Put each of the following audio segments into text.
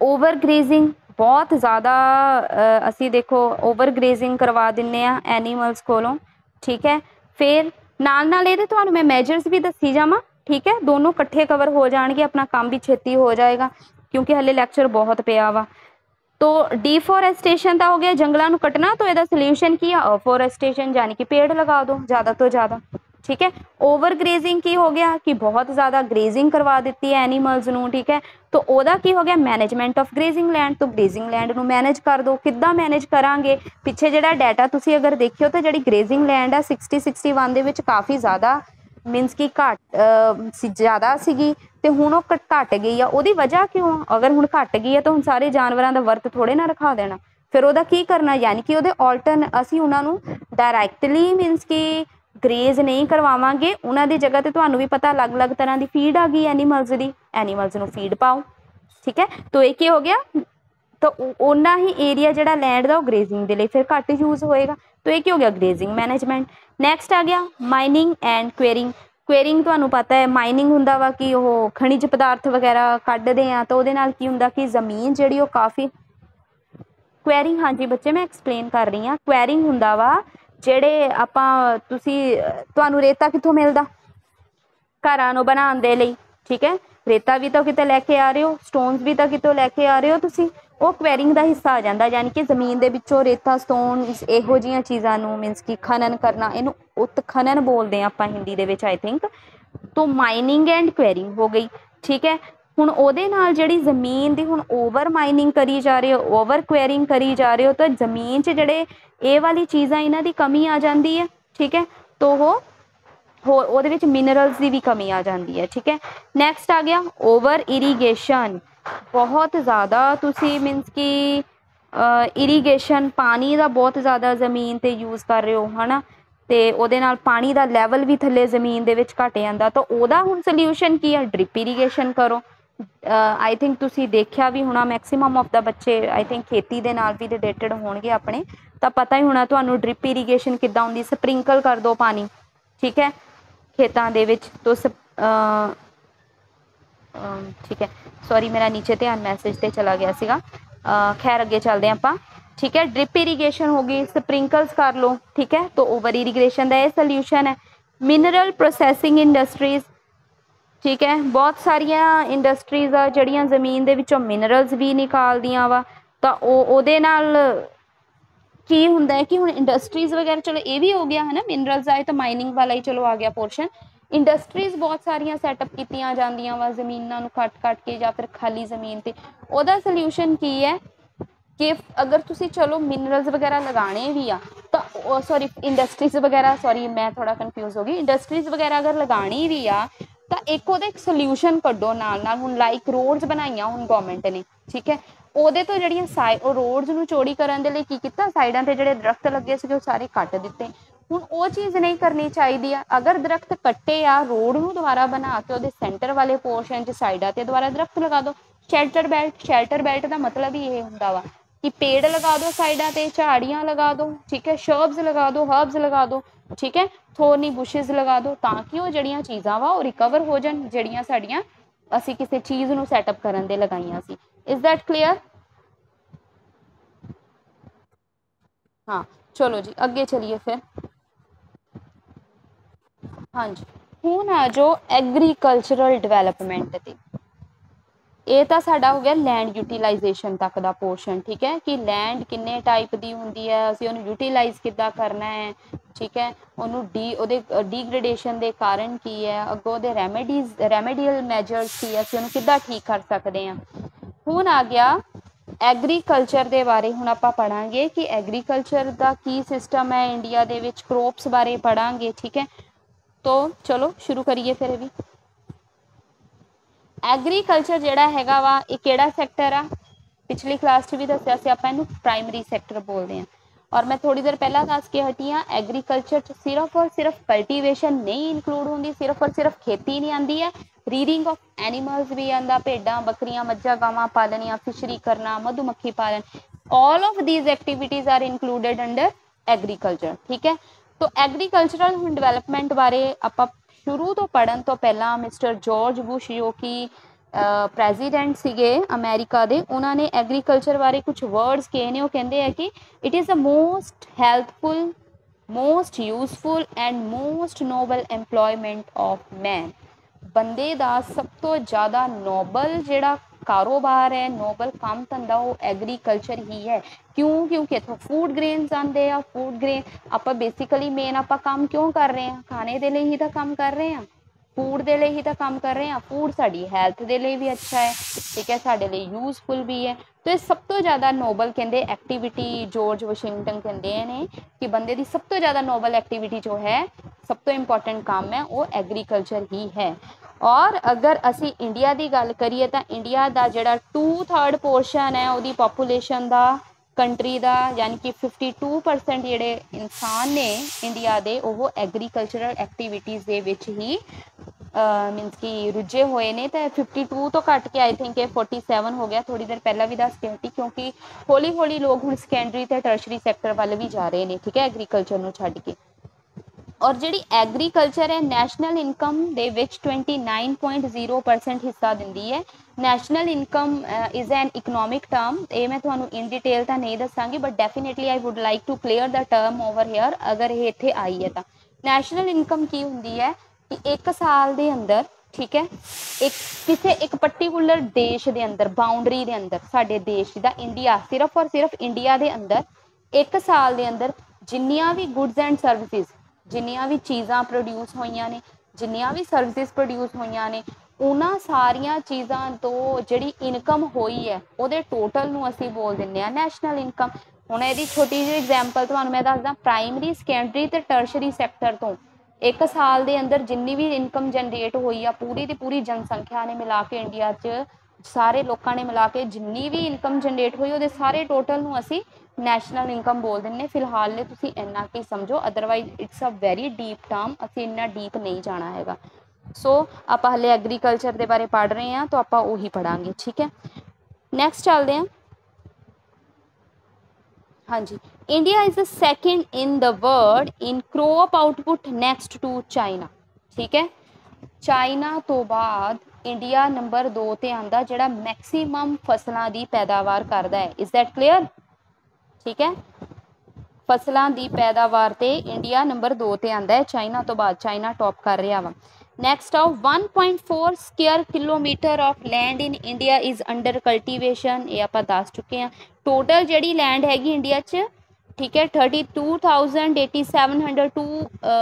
Over grazing बहुत ज़्यादा असी देखो ओवर ग्रेजिंग करवा दिंने आ एनीमल्स कोलों, ठीक है। फिर नाल ये तुहानू मैं मैजर्स भी दसी जावां, ठीक है, दोनों कट्ठे कवर हो जाएंगे, अपना काम भी छेती हो जाएगा क्योंकि हले लैक्चर बहुत पिया वा। तो डिफोरेस्टेशन का हो गया जंगलों को कटना, तो यदा सोल्यूशन की है अफोरेस्टेशन यानी कि पेड़ लगा दो ज़्यादा तो ज़्यादा, ठीक है। ओवर ग्रेजिंग की हो गया कि बहुत ज़्यादा ग्रेजिंग करवा दी है एनीमल्स नू, ठीक है। तो ओदा की हो गया मैनेजमेंट ऑफ ग्रेजिंग लैंड, तो ग्रेजिंग लैंड नू मैनेज कर दो, किद्दां मैनेज करांगे। पिछे जिहड़ा डाटा तुसीं अगर देखियो तो जिहड़ी ग्रेजिंग लैंड है 60-61 दे विच काफ़ी ज़्यादा मीनस कि घट ज़्यादा सीगी ते हुण ओह घट गई है। उहदी वजह क्यों, अगर हुण घट गई है तो हुण सारे जानवरां दा वर्त थोड़े ना रखा देना, फिर उहदा की करना, यानी कि उहदे ऑल्टरन असीं उहनां नू डायरैक्टली मीनस कि ग्रेज नहीं करवावांगे, उन्हां दी जगह ते तुहानू भी पता अलग अलग तरह की फीड आ गई एनीमल्स दी, एनीमल्स नू फीड पाओ, ठीक है। तो ये की हो गया, तो उन्ना ही एरिया जिहड़ा लैंड दा ग्रेजिंग दे लई फिर घट यूज होएगा, तो ये की हो गया ग्रेजिंग मैनेजमेंट। नैक्सट आ गया माइनिंग एंड क्वेरिंग। क्वेरिंग तुहानू पता है माइनिंग हुंदा वा कि ओह खनिज पदार्थ वगैरह कड्डदे आ, तो उहदे नाल की हुंदा कि जमीन जिहड़ी ओह काफ़ी क्वेरिंग, हाँ जी बच्चे मैं एक्सप्लेन कर रही हाँ। क्वेरिंग हुंदा वा ਜਿਹੜੇ ਆਪਾਂ ਤੁਸੀਂ ਤੁਹਾਨੂੰ रेता कित्थों मिलता, घरां नूं बनाउण दे लई, ठीक है। रेता भी तो किते लैके आ रहे हो, स्टोनस भी तो कितों लैके आ रहे हो तुसीं, वो क्वेरिंग का हिस्सा आ जाता, यानी कि जमीन के विचों रेता स्टोन इहो जिहियां चीज़ां नूं मीनस कि खनन करना, इनू उत्खनन बोलते हैं आपां हिंदी दे विच आई थिंक। तो माइनिंग एंड क्वेरिंग हो गई, ठीक है। हुण उहदे नाल जिहड़ी जमीन दी हुण ओवर माइनिंग करी जा रहे हो, ओवर क्वेरिंग करी जा रहे हो, तो जमीन च जिहड़े ये वाली चीज़ां इन्हां दी कमी आ जाती है, ठीक है। तो ਉਹਦੇ ਵਿੱਚ मिनरल्स की भी कमी आ जाती है, ठीक है। नैक्सट आ गया ओवर इरीगेशन, बहुत ज़्यादा तुसी मीनस कि इरीगेशन पानी का बहुत ज़्यादा ज़मीन ते यूज़ कर रहे हो, है ना, तो ਉਹਦੇ ਨਾਲ पानी का लैवल भी थले जमीन ਦੇ ਵਿੱਚ घट ਜਾਂਦਾ, तो ਉਹਦਾ ਹੁਣ सोल्यूशन की है, ड्रिप इरीगेशन करो। आई थिंक तुसी देखा भी होना मैक्सीमम ऑफ द बच्चे आई थिंक खेती ਦੇ ਨਾਲ भी रिलेटेड होणगे अपने, तो पता ही होना ਤੁਹਾਨੂੰ ड्रिप इरीगेशन किद्दां हुंदी, स्प्रिंकल कर दो पानी, ठीक है, खेतों ਦੇ ਵਿੱਚ। तो ठीक है, सॉरी मेरा नीचे ध्यान मैसेज ते चला गया सीगा, खैर अगे चलते हैं आपां, ठीक है। ड्रिप इरीगेशन हो गई, स्प्रिंकल्स कर लो, ठीक है। तो ओवर इरीगेशन का यह सोल्यूशन है। मिनरल प्रोसैसिंग इंडस्ट्रीज, ठीक है, बहुत सारिया इंडस्ट्रीज आ जड़ियाँ जमीन दे विचों मिनरल्स भी निकालदियाँ वा, तो ਉਹਦੇ ਨਾਲ की हुंदा है कि हुण इंडस्ट्रीज वगैरह, चलो ये भी हो गया है ना, मिनरल्स आए तो माइनिंग वाला ही चलो आ गया पोर्शन। इंडस्ट्रीज बहुत सारिया सैटअप कीतियां जांदियां वा जमीनों को कट कट के या फिर खाली जमीन ते, ਉਹਦਾ सोल्यूशन की है कि अगर तुसी चलो मिनरल्स वगैरह लगाने भी आ, तो सॉरी इंडस्ट्रीज वगैरह, सॉरी मैं थोड़ा कन्फ्यूज हो गई, इंडस्ट्रीज वगैरह अगर लगानी भी आ तो एक ਉਹਦਾ एक सोल्यूशन कड्डो नाल हुण लाइक रोड्स बनाईयां हुण गवर्नमेंट ने, ठीक है। ਉਹਦੇ तो ਜਿਹੜੀਆਂ रोड्स ਨੂੰ चौड़ी ਕਰਨ ਦੇ ਲਈ ਕੀ ਕੀਤਾ, ਸਾਈਡਾਂ ਤੇ ਜਿਹੜੇ ਦਰਖਤ ਲੱਗੇ ਸੀ ਉਹ ਸਾਰੇ ਕੱਟ ਦਿੱਤੇ। ਹੁਣ ਉਹ ਚੀਜ਼ ਨਹੀਂ ਕਰਨੀ ਚਾਹੀਦੀ ਆ, ਅਗਰ ਦਰਖਤ ਕੱਟੇ ਆ ਰੋਡ ਨੂੰ ਦੁਬਾਰਾ ਬਣਾ ਕੇ ਉਹਦੇ ਸੈਂਟਰ ਵਾਲੇ ਪੋਰਸ਼ਨ 'ਚ ਸਾਈਡਾਂ ਤੇ ਦੁਬਾਰਾ ਦਰਖਤ ਲਗਾ ਦਿਓ। ਸ਼ੈਲਟਰ ਬੈਲਟ ਦਾ ਮਤਲਬ ਹੀ ਇਹ ਹੁੰਦਾ ਵਾ कि पेड़ लगा दो साइडा ते, झाड़ियाँ लगा दो, ठीक है, शर्ब्स लगा दो, हर्ब्स लगा दो, ठीक है, थोरनी बुशेज लगा दो, ताकि वो जड़ियाँ चीज़ां वा रिकवर हो जान जड़ियाँ साड़ियाँ असी किसी चीज़ नूं सैटअप करन दे लगाइयां सी। Is that clear? हाँ चलो जी अगे चलिए फिर। हाँ जी, हुण आ जो एग्रीकल्चरल डिवेलपमेंट ते, ये तो साडा हो गया लैंड यूटिलाइजेशन तक का पोर्शन, ठीक है, कि लैंड किन्ने टाइप की होंगी है, असीं उहनूं यूटिलाइज किद्दां करना है, ठीक है, उहनूं डिग्रेडेशन के कारण की है, अगों दे रेमेडियल मैजर्स की है, असीं उहनूं किद्दां ठीक कर सकते हैं। हुण आ गया एग्रीकल्चर के बारे, हुण आपां पढ़ांगे कि एग्रीकल्चर का की सिस्टम है इंडिया दे विच, क्रॉप्स बारे पढ़ांगे, ठीक है। तो चलो शुरू करिए फिर भी। एग्रीकल्चर जिहड़ा हैगा वा ये किहड़ा सैक्टर आ, पिछली क्लास च भी दस्सिया सी आपां इहनूं प्राइमरी सैक्टर बोलते हैं, और मैं थोड़ी देर पहला दस के हटी हाँ एग्रीकल्चर च सिर्फ और सिर्फ कल्टीवेशन नहीं इंक्लूड होंदी, सिर्फ और सिर्फ खेती नहीं आती है, रीडिंग ऑफ एनीमल्स भी आंदा, भेडां बकरियां मज्झां गावां पालनियां, फिशरी करना, मधुमक्खी पालन, all of these activities are included under agriculture, ठीक है। तो एग्रीकल्चरल डिवेलपमेंट बारे आपां शुरू तो पढ़न तो पहला मिस्टर जॉर्ज बुश जो कि ਪ੍ਰੈਜ਼ੀਡੈਂਟ ਸੀਗੇ ਅਮਰੀਕਾ ਦੇ, ਉਹਨਾਂ ਨੇ ਐਗਰੀਕਲਚਰ ਬਾਰੇ ਕੁਝ ਵਰਡਸ ਕਹੇ ਨੇ। ਉਹ ਕਹਿੰਦੇ ਆ ਕਿ it is a most healthful, most useful and most noble employment of man. ਬੰਦੇ ਦਾ ਸਭ ਤੋਂ ਜ਼ਿਆਦਾ ਨੋਬਲ ਜਿਹੜਾ ਕਾਰੋਬਾਰ ਹੈ, ਨੋਬਲ ਕੰਮ ਧੰਦਾ, ਉਹ ਐਗਰੀਕਲਚਰ ਹੀ ਹੈ। ਕਿਉਂ? ਕਿਉਂਕਿ ਇੱਥੋਂ ਫੂਡ ਗ੍ਰੇਨਸ ਆਉਂਦੇ ਆ। ਫੂਡ ਗ੍ਰੇਨ ਆਪਾਂ ਬੇਸਿਕਲੀ ਮੇਨ ਆਪਾਂ ਕੰਮ ਕਿਉਂ ਕਰ ਰਹੇ ਹਾਂ? ਖਾਣੇ ਦੇ ਲਈ ਹੀ ਤਾਂ ਕੰਮ ਕਰ ਰਹੇ ਹਾਂ, ਫੂਡ ਦੇ ਲਈ ਹੀ ਤਾਂ ਕੰਮ ਕਰ ਰਹੇ ਹਾਂ। ਫੂਡ ਸਾਡੀ ਹੈਲਥ ਦੇ ਲਈ ਵੀ ਅੱਛਾ ਹੈ, ਠੀਕ ਹੈ, ਸਾਡੇ ਲਈ ਯੂਜ਼ਫੁਲ ਵੀ ਹੈ। तो ये सब तो ज़्यादा नोबल कहते एक्टिविटी जॉर्ज वाशिंगटन कहते हैं कि बंदे की सब तो ज़्यादा नोबल एक्टिविटी जो है, सब तो इंपॉर्टेंट काम है, वो एग्रीकल्चर ही है। और अगर असी इंडिया की गल करिए तो इंडिया का जोड़ा 2/3 पोर्शन है वो पॉपूलेशन का कंट्री का, यानी कि 52% जोड़े इंसान ने इंडिया के वो एग्रीकल्चरल एक्टिविटीज़ के विच ही मीनस कि रुझे हुए ने। तो 52 तो घट के आई थिंक 47 हो गया, थोड़ी देर पहला भी दस के हटी, क्योंकि हौली हौली लोग हुण सैकेंडरी ते टर्शरी सैक्टर वाल भी जा रहे हैं, ठीक है, एग्रीकल्चर नूं छड्ड के। और जिहड़ी एग्रीकल्चर है नैशनल इनकम दे विच 29.0% हिस्सा दिंदी है। National income is an economic term, ये मैं तुहानूं इन डिटेल तो नहीं दसांगी, but definitely I would like to clear the term over here अगर ये इत्थे आई है। तो नैशनल इनकम की हुंदी है कि एक साल के अंदर, ठीक है, एक किसी एक पर्टिकुलर देश के अंदर, बाउंड्री के अंदर, साडे देश का इंडिया, सिर्फ और सिर्फ इंडिया के अंदर एक साल के अंदर जिन्नियां भी गुड्स एंड सर्विसेज, जिन्नियां भी चीज़ां प्रोड्यूस होईयां ने, जिन्नियां भी सर्विसेज प्रोड्यूस होईयां ने, उन्हां सारियां चीज़ां तो जिहड़ी इनकम होई है उहदे टोटल नूं असीं बोल दिंदे आ नैशनल इनकम। हुण इहदी छोटी जी एग्जाम्पल तुहानूं मैं दसदा, प्राइमरी सैकेंडरी ते टर्शरी सैक्टर तो एक साल के अंदर जिन्नी भी इनकम जनरेट हुई आ, पूरी की पूरी जनसंख्या ने मिला के इंडिया च सारे लोगों ने मिला के जिन्नी भी इनकम जनरेट हुई वो सारे टोटल नूं असीं नैशनल इनकम बोल दिंदे। फिलहाल ले तुसीं इन्ना कि समझो, otherwise it's a very deep term, असीं इन्ना डीप नहीं जाना हैगा। सो आपां हले एग्रीकल्चर के बारे पढ़ रहे हैं तो आपां उही पढ़ांगे, ठीक है। नैक्सट चलते हैं। हाँ जी, India is the second in the world in crop output next to China, ठीक है। चाइना तो बाद इंडिया नंबर 2 ते आंदा जिहड़ा मैक्सीमम फसलों की पैदावार करता है। Is that clear? ठीक है, फसलों की पैदावार ते इंडिया नंबर 2 ते आंदा है, चाइना तो बाद, चाइना टॉप कर रहा वा। नैक्सट आओ, 1.4 square kilometre of land in India is under cultivation, ये आप दस चुके हैं। टोटल जी लैंड हैगी इंडिया च, ठीक है, 32,8700 टू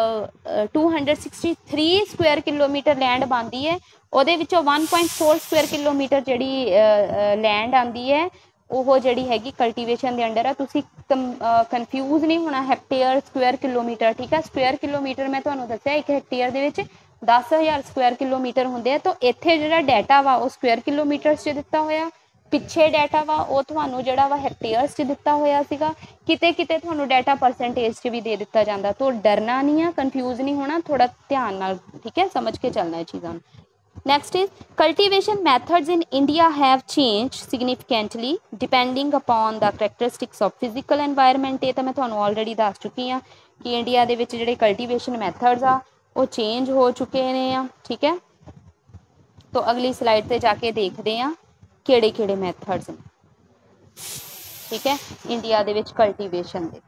263 स्क्वेयर किलोमीटर लैंड बनती है। वो 1.4 स्क्वेयर किलोमीटर जी लैंड आती है वो जी हैगी कल्टीवेशन के अंडर है। तुसी कन्फ्यूज नहीं होना हैक्टेयर स्क्वेयर किलोमीटर, ठीक है। स्क्वेयर किलोमीटर मैं तुहानूं दस्सिया एक हैक्टेयर दे विच 10,000 स्क्वेयर किलोमीटर होंदे। तो इत्थे जिहड़ा डाटा वा वो स्क्वेयर किलोमीटर च दिता होया, पिछे डाटा वा वो तुहानूं जिहड़ा वा हैक्टेयर्स च दिता होया सीगा, किते किते तुहानूं डाटा परसेंटेज च भी दे दिता जांदा। तो डरना नहीं है, कन्फ्यूज नहीं होना, थोड़ा ध्यान नाल, ठीक है, समझ के चलना है चीज़ां। Next is cultivation methods in India have changed significantly depending upon the characteristics of physical environment। ये तो मैं तुहानूं ऑलरेडी दस चुकी हाँ कि इंडिया दे विच जिहड़े कल्टीवेशन मैथड्स आ वो चेंज हो चुके हैं, ठीक है। तो अगली स्लाइड पे जाके देखते हैं किहड़े किहड़े मैथड्स ने, ठीक है, इंडिया दे विच कल्टीवेशन दे।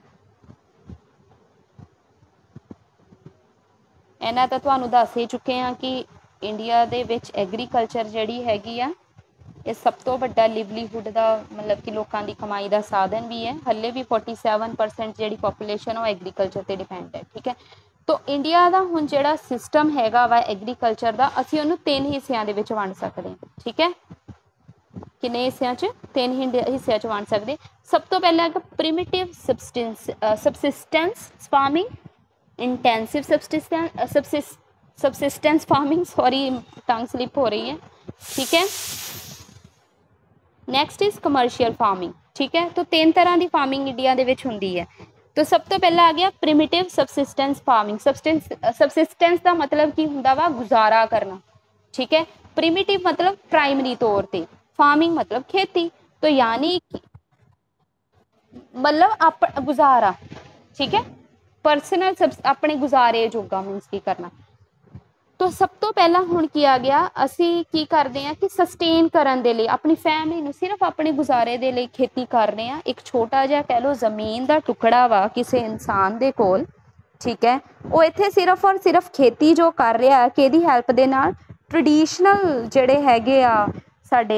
इन्हां तां तुहानूं दस ही चुके हैं कि इंडिया दे विच एग्रीकल्चर जिहड़ी हैगी आ ये सब तो वड्डा लिवलीहुड का मतलब कि लोगों की कमाई का साधन भी है। हले भी 47% जिहड़ी पॉपूलेशन वो एग्रीकल्चर पर डिपेंड है, ठीक है। तो इंडिया का हुण जिहड़ा सिस्टम हैगा वा एग्रीकल्चर का, असीं उहनूं 3 हिस्सिਆਂ ਦੇ ਵਿੱਚ वंड सकते हैं, ठीक है। किन्ने हिस्सिਆਂ 'ਚ? 3 हिस्सिਆਂ 'ਚ वंड सकते। सब तो पहला है primitive subsistence farming, intensive subsistence farming, sorry tongue slip हो रही है, ठीक है। नैक्सट इज कमर्शियल फार्मिंग, ठीक है। तो 3 तरह की फार्मिंग इंडिया दे विच हुंदी है। तो सब तो पहला आ गया प्रिमिटिव सबसिस्टेंस फार्मिंग। सबसिस्टेंस का मतलब की हुंदा वा गुजारा करना, ठीक है। प्रिमिटिव मतलब प्राइमरी तौर पर, फार्मिंग मतलब खेती। तो यानी मतलब आप गुजारा, ठीक है, परसनल अपने गुजारे जोगा मीनस की करना। तो सब तो पहला हुण की आ गया, ਅਸੀਂ ਕੀ ਕਰਦੇ ਆ ਕਿ ਸਸਟੇਨ ਕਰਨ ਦੇ ਲਈ ਆਪਣੀ ਫੈਮਿਲੀ ਨੂੰ ਸਿਰਫ ਆਪਣੇ ਗੁਜ਼ਾਰੇ ਦੇ ਲਈ ਖੇਤੀ ਕਰ ਰਹੇ ਆ। ਇੱਕ ਛੋਟਾ ਜਿਹਾ ਕਹਿ ਲਓ ਜ਼ਮੀਨ ਦਾ ਟੁਕੜਾ ਵਾ ਕਿਸੇ ਇਨਸਾਨ ਦੇ ਕੋਲ, ਠੀਕ ਹੈ, ਉਹ ਇੱਥੇ ਸਿਰਫ ਔਰ ਸਿਰਫ ਖੇਤੀ ਜੋ ਕਰ ਰਿਹਾ ਕਿਹਦੀ ਹੈਲਪ ਦੇ ਨਾਲ, ਟ੍ਰੈਡੀਸ਼ਨਲ ਜਿਹੜੇ ਹੈਗੇ ਆ ਸਾਡੇ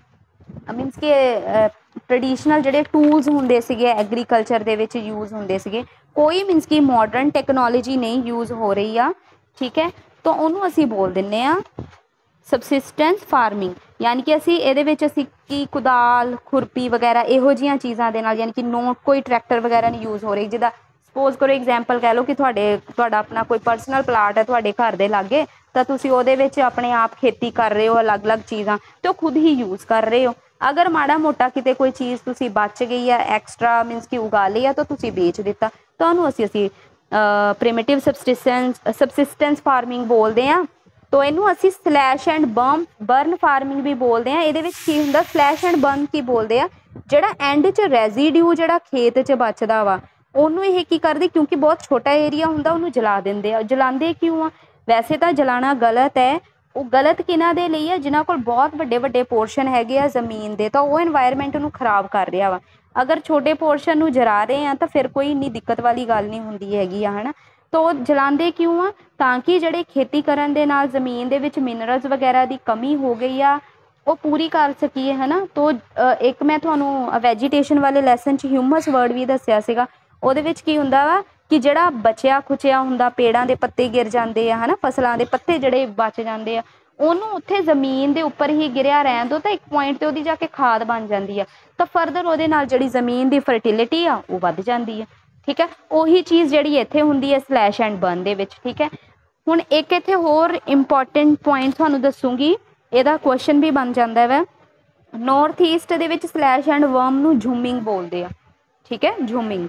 ਮੀਨਸ ਕਿ ਟ੍ਰੈਡੀਸ਼ਨਲ ਜਿਹੜੇ ਟੂਲਸ ਹੁੰਦੇ ਸੀਗੇ ਐਗਰੀਕਲਚਰ ਦੇ ਵਿੱਚ ਯੂਜ਼ ਹੁੰਦੇ ਸੀਗੇ, ਕੋਈ ਮੀਨਸ ਕਿ ਮਾਡਰਨ ਟੈਕਨੋਲੋਜੀ ਨਹੀਂ ਯੂਜ਼ ਹੋ ਰਹੀ ਆ, ਠੀਕ ਹੈ। ਤਾਂ ਉਹਨੂੰ ਅਸੀਂ ਬੋਲ ਦਿੰਦੇ ਆ ਸਬਸਿਸਟੈਂਸ ਫਾਰਮਿੰਗ, ਯਾਨੀ ਕਿ ਅਸੀਂ ਇਹਦੇ ਵਿੱਚ ਅਸੀਂ ਕੀ ਕੁਦਾਲ ਖੁਰਪੀ ਵਗੈਰਾ ਇਹੋ ਜਿਹੀਆਂ ਚੀਜ਼ਾਂ ਦੇ ਨਾਲ, ਯਾਨੀ ਕਿ ਨੋ ਕੋਈ ਟਰੈਕਟਰ ਵਗੈਰਾ ਨਹੀਂ ਯੂਜ਼ ਹੋ ਰਹੀ। ਜਿੱਦਾਂ ਸਪੋਜ਼ ਕਰੋ ਐਗਜ਼ਾਮਪਲ ਕਹਿ ਲਓ ਕਿ ਤੁਹਾਡਾ ਆਪਣਾ ਕੋਈ ਪਰਸਨਲ ਪਲਾਟ ਹੈ ਤੁਹਾਡੇ ਘਰ ਦੇ ਲਾਗੇ, ਤਾਂ ਤੁਸੀਂ ਉਹਦੇ ਵਿੱਚ ਆਪਣੇ ਆਪ ਖੇਤੀ ਕਰ ਰਹੇ ਹੋ ਅਲੱਗ-ਅਲੱਗ ਚੀਜ਼ਾਂ, ਤੇ ਉਹ ਖੁਦ ਹੀ ਯੂਜ਼ ਕਰ ਰਹੇ ਹੋ। ਅਗਰ ਮਾੜਾ ਮੋਟਾ ਕਿਤੇ ਕੋਈ ਚੀਜ਼ ਤੁਸੀਂ ਬਚ ਗਈ ਆ ਐਕਸਟਰਾ ਮੀਨਸ ਕਿ ਉਗਾ ਲਈ ਆ ਤਾਂ ਤੁਸੀਂ ਵੇਚ ਦਿੱਤਾ, ਤਾਂ ਉਹਨੂੰ ਅਸੀਂ ਪ੍ਰਿਮਿਟਿਵ ਸਬਸਿਸਟੈਂਸ ਫਾਰਮਿੰਗ ਬੋਲਦੇ ਹਾਂ। तो इनू असी स्लैश एंड बर्न फार्मिंग भी बोलते हैं। ये की होंगे स्लैश एंड बर्न की बोलते हैं, जोड़ा एंड च रेजिड्यू जोड़ा खेत च बचता वा उन्होंने ये की करते, क्योंकि बहुत छोटा एरिया होंगे उन्होंने जला देंगे। जलाते क्यों आ? वैसे तो जलाना गलत है, वो गलत किन्हां दे लई है जिन्हां कोल बहुत वड्डे वड्डे पोर्शन हैगे आ जमीन दे, तो वो एनवायरनमेंट नूं खराब कर रहा वा। अगर छोटे पोर्शन नूं जला रहे हैं तो फिर कोई इन्नी दिक्कत वाली गल नहीं हुंदी हैगी आ, है ना। तो जलाते क्यों आ? ताकि ਜਿਹੜੇ खेती करन दे नाल ਜ਼ਮੀਨ ਦੇ ਵਿੱਚ ਮਿਨਰल्स वगैरह ਦੀ कमी हो गई आ वो पूरी कर ਸਕੀਏ, है ना। तो एक मैं ਤੁਹਾਨੂੰ ਵੈਜੀਟੇਸ਼ਨ वाले ਲੈਸਨ 'ਚ ਹਿਊਮਸ वर्ड भी ਦੱਸਿਆ ਸੀਗਾ, ਉਹਦੇ ਵਿੱਚ ਕੀ ਹੁੰਦਾ ਵਾ ਕਿ ਜਿਹੜਾ ਬਚਿਆ ਖੁਚਿਆ ਹੁੰਦਾ ਪੇੜਾਂ ਦੇ ਪੱਤੇ ਗਿਰ ਜਾਂਦੇ ਆ, है ना, ਫਸਲਾਂ ਦੇ ਪੱਤੇ ਜਿਹੜੇ ਬਚ ਜਾਂਦੇ ਆ ਉਹਨੂੰ ਉੱਥੇ ਜ਼ਮੀਨ ਦੇ ਉੱਪਰ ਹੀ ਗਿਰਿਆ ਰਹਿਣ ਦਿਓ, ਤਾਂ ਇੱਕ ਪੁਆਇੰਟ ਤੇ ਉਹਦੀ ਜਾ ਕੇ ਖਾਦ ਬਣ ਜਾਂਦੀ ਆ, ਤਾਂ ਫਰਦਰ ਉਹਦੇ ਨਾਲ ਜਿਹੜੀ ਜ਼ਮੀਨ ਦੀ ਫਰਟੀਲਿਟੀ ਆ ਉਹ ਵੱਧ ਜਾਂਦੀ ਆ, ठीक है। ਉਹੀ चीज़ ਜਿਹੜੀ ਇੱਥੇ ਹੁੰਦੀ ਹੈ स्लैश एंड बर्न ਦੇ ਵਿੱਚ, ठीक है। ਹੁਣ ਇੱਕ ਇੱਥੇ ਹੋਰ ਇੰਪੋਰਟੈਂਟ ਪੁਆਇੰਟ ਤੁਹਾਨੂੰ ਦੱਸੂਗੀ, ਇਹਦਾ ਕੁਐਸਚਨ ਵੀ ਬਣ ਜਾਂਦਾ ਵਾ। ਨੌਰਥ ਈਸਟ ਦੇ ਵਿੱਚ स्लैश एंड वर्म ਨੂੰ ਝੂਮਿੰਗ ਬੋਲਦੇ ਆ, ठीक है, ਝੂਮਿੰਗ,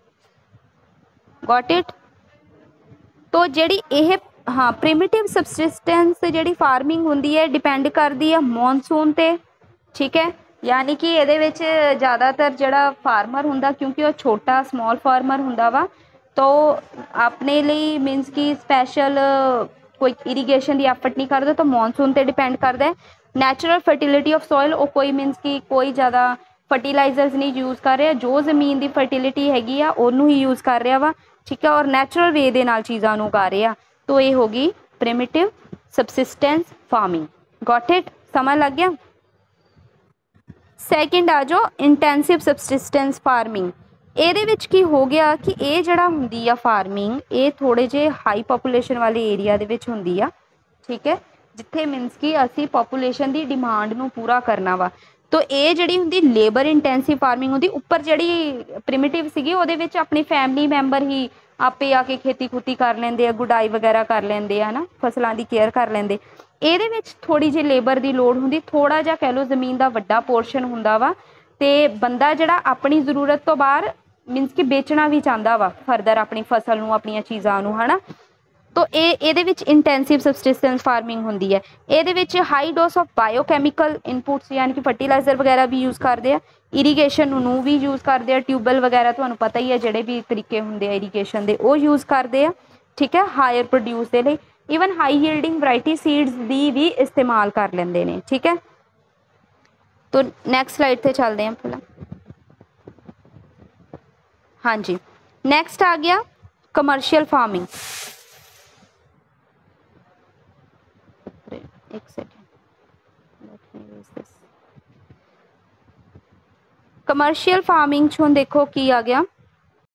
ਗॉट इट। तो ਜਿਹੜੀ ਇਹ हाँ ਪ੍ਰਿਮਿਟਿਵ ਸਬਸਿਸਟੈਂਸ ਜਿਹੜੀ ਫਾਰਮਿੰਗ ਹੁੰਦੀ ਹੈ ਡਿਪੈਂਡ ਕਰਦੀ ਹੈ ਮੌਨਸੂਨ ਤੇ, ठीक है। यानी कि ਇਹਦੇ ਵਿੱਚ ਜ਼ਿਆਦਾਤਰ ਜਿਹੜਾ ਫਾਰਮਰ ਹੁੰਦਾ, ਕਿਉਂਕਿ ਉਹ ਛੋਟਾ ਸਮॉल फार्मर ਹੁੰਦਾ ਵਾ, तो अपने लिए मीनस कि स्पैशल कोई इरीगेशन की एफर्ट नहीं करते, तो मॉनसून पर डिपेंड करता है। नैचुरल फर्टिलिटी ऑफ सॉइल वो कोई मीनस कि कोई ज़्यादा फर्टिलाइजर्स नहीं यूज़ कर रहा, जो ज़मीन की फर्टिलिटी हैगी आ उन्होंने ही यूज़ कर रहा वा, ठीक है, और नैचुरल वे दे नाल चीज़ों को उगा रहा। तो ये होगी primitive subsistence farming, got it, समझ लग गया। सैकेंड आ जाओ इंटेंसिव सबसिस्टेंस फार्मिंग। ਇਹਦੇ ਵਿੱਚ ਕੀ ਹੋ ਗਿਆ ਕਿ ਇਹ ਜਿਹੜਾ ਹੁੰਦੀ ਆ ਫਾਰਮਿੰਗ, ਇਹ ਥੋੜੇ ਜਿਹੇ ਹਾਈ ਪੋਪੂਲੇਸ਼ਨ ਵਾਲੇ ਏਰੀਆ ਦੇ ਵਿੱਚ ਹੁੰਦੀ ਆ, ਠੀਕ ਹੈ, ਜਿੱਥੇ ਮੀਨਸ ਕਿ ਅਸੀਂ ਪੋਪੂਲੇਸ਼ਨ ਦੀ ਡਿਮਾਂਡ ਨੂੰ ਪੂਰਾ ਕਰਨਾ ਵਾ। तो ਇਹ ਜਿਹੜੀ ਹੁੰਦੀ ਲੇਬਰ ਇੰਟੈਂਸਿਵ ਫਾਰਮਿੰਗ ਹੁੰਦੀ। ਉੱਪਰ ਜਿਹੜੀ ਪ੍ਰਿਮਿਟਿਵ ਸੀਗੀ ਉਹਦੇ ਵਿੱਚ ਆਪਣੀ ਫੈਮਿਲੀ ਮੈਂਬਰ ਹੀ ਆਪੇ ਆ ਕੇ ਖੇਤੀ ਖੁਤੀ ਕਰ ਲੈਂਦੇ ਆ, ਗੁਡਾਈ ਵਗੈਰਾ ਕਰ ਲੈਂਦੇ ਆ ਨਾ, ਫਸਲਾਂ ਦੀ ਕੇਅਰ ਕਰ ਲੈਂਦੇ। ਇਹਦੇ ਵਿੱਚ ਥੋੜੀ ਜਿਹੀ ਲੇਬਰ ਦੀ ਲੋੜ ਹੁੰਦੀ, ਥੋੜਾ ਜਿਹਾ ਕਹਿ ਲਓ ਜ਼ਮੀਨ ਦਾ ਵੱਡਾ ਪੋਰਸ਼ਨ ਹੁੰਦਾ ਵਾ, ਤੇ ਬੰਦਾ ਜਿਹੜਾ ਆਪਣੀ ਜ਼ਰੂਰਤ ਤੋਂ ਬਾਹਰ मीनस कि बेचना भी चाहता वा फरदर अपनी फसल नूं अपनी चीज़ों नूं, है ना। तो ये इंटेंसिव सबसिस्टेंस फार्मिंग होंदी है। ये high dose of biochemical inputs यानी कि फर्टिलाइजर वगैरह भी यूज़ करते हैं, इरीगेशन नूं भी यूज़ करते हैं, ट्यूबवैल वगैरह तुहानूं पता ही है जोड़े भी तरीके होंगे इरीगेशन के वो यूज़ करते हैं, ठीक है, हायर प्रोड्यूस के लिए। Even high yielding variety seeds की भी इस्तेमाल कर लेंगे ने, ठीक है। तो नैक्सट स्लाइड पर चलते हैं पहला, हाँ जी। नैक्सट आ गया कमर्शियल फार्मिंग। एक सेकेंड, कमर्शियल फार्मिंग चों देखो की आ गया